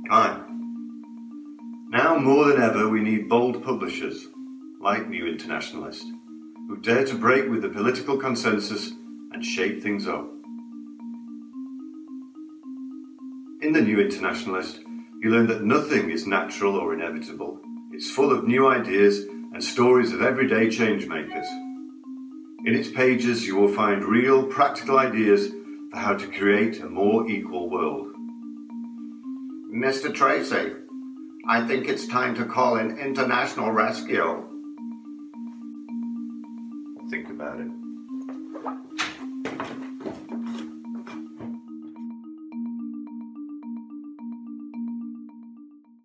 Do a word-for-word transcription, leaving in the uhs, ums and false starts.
Hi. Now more than ever we need bold publishers, like New Internationalist, who dare to break with the political consensus and shake things up. In the New Internationalist, you learn that nothing is natural or inevitable. It's full of new ideas and stories of everyday change makers. In its pages you will find real, practical ideas for how to create a more equal world. Mister Tracy, I think it's time to call in international rescue. Think about it.